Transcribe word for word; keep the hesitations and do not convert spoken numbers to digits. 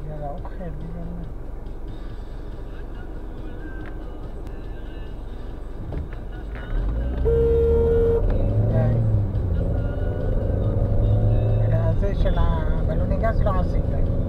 يلا أخر يلا. Dai. Era se ce l'ha, me lo negasse la sera.